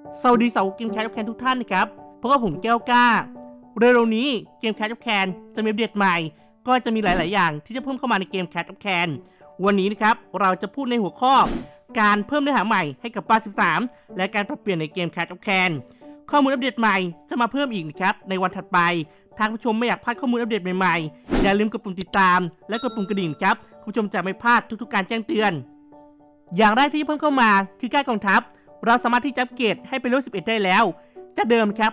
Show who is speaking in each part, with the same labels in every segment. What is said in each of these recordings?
Speaker 1: สวัสดีสาวเกมแคทแคนทุกท่านนะครับเพราะว่าผมแก้วกล้าเร็วๆนี้เกมแคทแคนจะมีอัปเดตใหม่ก็จะมีหลายๆอย่างที่จะเพิ่มเข้ามาในเกมแคทแคนวันนี้นะครับเราจะพูดในหัวข้อการเพิ่มเนื้อหาใหม่ให้กับ83และการปรับเปลี่ยนในเกมแคทแคนข้อมูลอัปเดตใหม่จะมาเพิ่มอีกนะครับในวันถัดไปทางผู้ชมไม่อยากพลาดข้อมูลอัปเดตใหม่ๆอย่าลืมกดปุ่มติดตามและกดปุ่มกระดิ่งครับผู้ชมจะไม่พลาดทุกๆการแจ้งเตือนอย่างแรกที่เพิ่มเข้ามาคือการกองทัพเราสามารถที่จะอัปเกรดให้เป็นเลเวล11ได้แล้วจากเดิมครับ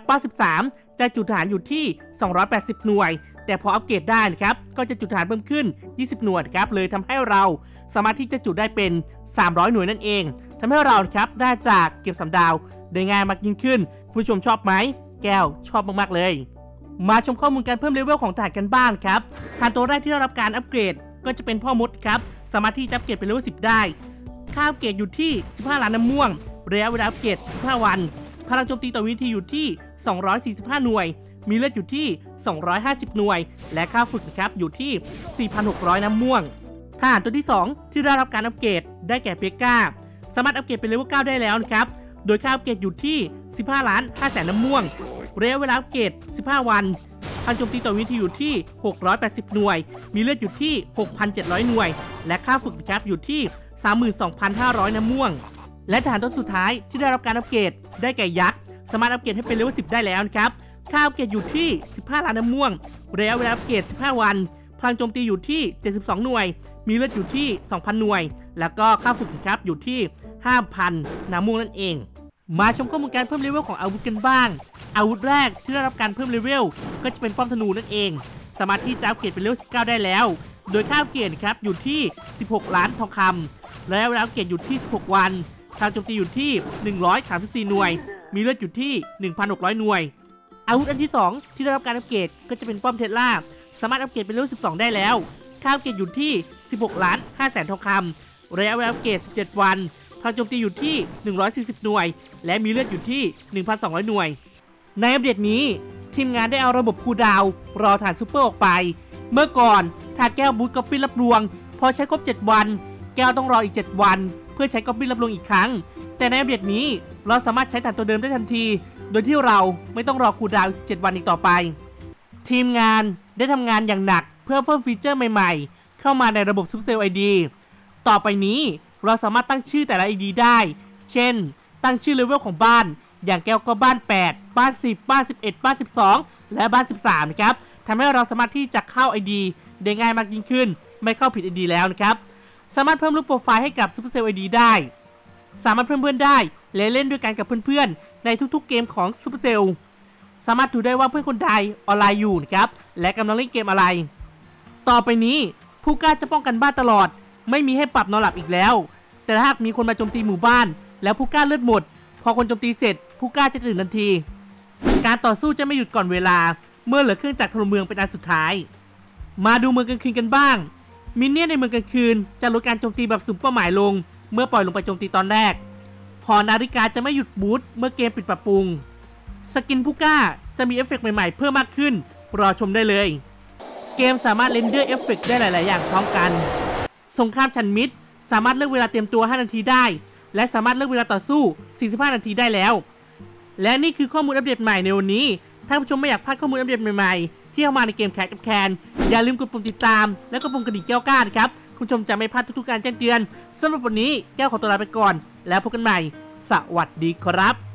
Speaker 1: 83จะจุดฐานอยู่ที่280หน่วยแต่พออัปเกรดได้นะครับก็จะจุดฐานเพิ่มขึ้น20หน่วยครับเลยทำให้เราสามารถที่จะจุดได้เป็น300หน่วยนั่นเองทำให้เราครับได้จากเก็บ3ดาวได้ง่ายมากยิ่งขึ้นผู้ชมชอบไหมแก้วชอบมากๆเลยมาชมข้อมูลการเพิ่มเลเวลของทหารกันบ้างครับทหารตัวแรกที่ได้รับการอัปเกรดก็จะเป็นพ่อมดครับสามารถที่จะอัปเกรดเป็นเลเวล10ได้ค่าอัปเกรดอยู่ที่15ล้านน้ำม่วงระยะเวลาอัปเกรด15วันพลังโจมตีต่อวินาทีอยู่ที่245หน่วยมีเลือดอยู่ที่250หน่วยและค่าฝึกนะครับอยู่ที่4,600น้ำม่วงทหารตัวที่2ที่ได้รับการอัปเกรดได้แก่เปก้าสามารถอัปเกรดเป็นเลเวล9ได้แล้วนะครับโดยค่าอัปเกรดอยู่ที่15ล้าน5แสนน้ำม่วงระยะเวลาอัปเกรด15วันพลังโจมตีต่อวินาทีอยู่ที่680หน่วยมีเลือดอยู่ที่ 6,700 หน่วยและค่าฝึกนะครับอยู่ที่32,500น้ำม่วงและทหารตัวสุดท้ายที่ได้รับการอัปเกรดได้แก่ยักษ์สามารถอัปเกรดให้เป็นเลเวล10ได้แล้วนะครับค่าอัปเกรดอยู่ที่15ล้านน้ำม่วงระยะเวลาอัปเกรด15วันพลังโจมตีอยู่ที่72หน่วยมีเลือดอยู่ที่ 2,000 หน่วยแล้วก็ค่าฝึกครับอยู่ที่ 5,000 น้ำม่วงนั่นเองมาชมข้อมูลการเพิ่มเลเวลของอาวุธกันบ้างอาวุธแรกที่ได้รับการเพิ่มเลเวลก็จะเป็นป้อมธนูนั่นเองสามารถที่จะอัปเกรดเป็นเลเวล19ได้แล้วโดยค่าอัปเกรดครับอยู่ที่16ล้านทองคำระยะเวลาอัปเกรดอยู่ที่16วันพลังโจมตีอยู่ที่134หน่วยมีเลือดอยู่ที่ 1,600 หน่วยอาวุธอันที่2ที่ได้รับการอัปเกรดก็จะเป็นป้อมเทสลาสามารถอัปเกรดเป็นเลเวล12ได้แล้วค่าอัปเกรดอยู่ที่16ล้าน5แสนทองคำระยะเวลาอัปเกรด17วันพลังโจมตีอยู่ที่140หน่วยและมีเลือดอยู่ที่ 1,200 หน่วยในอัปเดตนี้ทีมงานได้เอาระบบคูลดาวน์รอฐานซูเปอร์ออกไปเมื่อก่อนถ้าแก้วบูทก๊อปปี้รับรวงพอใช้ครบ7วันแก้วต้องรออีก7วันเพื่อใช้ก๊อปปี้รับรวงอีกครั้งแต่ในอัปเดตนี้เราสามารถใช้ฐานตัวเดิมได้ทันทีโดยที่เราไม่ต้องรอคูลดาวน์7วันอีกต่อไปทีมงานได้ทำงานอย่างหนักเพื่อเพิ่มฟีเจอร์ใหม่ๆเข้ามาในระบบ Supercell ID ต่อไปนี้เราสามารถตั้งชื่อแต่ละ ID ได้เช่นตั้งชื่อเลเวลของบ้านอย่างแก้วก็บ้าน8บ้าน10บ้าน11บ้าน12และบ้าน13นะครับทำให้เราสามารถที่จะเข้า ID ได้ง่ายมากยิ่งขึ้นไม่เข้าผิด ID แล้วนะครับสามารถเพิ่มรูปโปรไฟล์ให้กับ Supercell ID ได้สามารถเพิ่มเพื่อนได้และเล่นด้วยกันกับเพื่อนๆในทุกๆเกมของ Supercell สามารถดูได้ว่าเพื่อนคนใดออนไลน์อยู่นะครับและกำลังเล่นเกมอะไรต่อไปนี้ผู้กล้าจะป้องกันบ้านตลอดไม่มีให้ปรับนอนหลับอีกแล้วแต่ถ้าหากมีคนมาโจมตีหมู่บ้านแล้วผู้กล้าเลือดหมดพอคนโจมตีเสร็จผู้กล้าจะตื่นทันทีการต่อสู้จะไม่หยุดก่อนเวลาเมื่อเหลือเครื่องจักรถล่มเมืองเป็นอันสุดท้ายมาดูเมืองกลางคืนกันบ้างมินเนี่ยนในเมืองกลางคืนจะลดการโจมตีแบบสุ่มเป้าหมายลงเมื่อปล่อยลงไปโจมตีตอนแรกหอนาฬิกาจะไม่หยุดบูทเมื่อเกมปิดปรับปรุงสกินผู้กล้าจะมีเอฟเฟกต์ใหม่ๆเพิ่มมากขึ้นรอชมได้เลยเกมสามารถเรนเดอร์เอฟเฟกต์ได้หลายๆอย่างพร้อมกันสงครามชันมิตรสามารถเลือกเวลาเตรียมตัว5นาทีได้และสามารถเลือกเวลาต่อสู้45นาทีได้แล้วและนี่คือข้อมูลอัปเดตใหม่ในวันนี้ถ้าผู้ชมไม่อยากพลาดข้อมูลอัปเดตใหม่ๆที่เข้ามาในเกมแคทกับแคนอย่าลืมกดปุ่มติดตามและก็ปุ่มกระดิ่งแก้วกล้านะครับคุณผู้ชมจะไม่พลาดทุกๆการแจ้งเตือนสำหรับวันนี้แก้วขอตัวลาไปก่อนแล้วพบกันใหม่สวัสดีครับ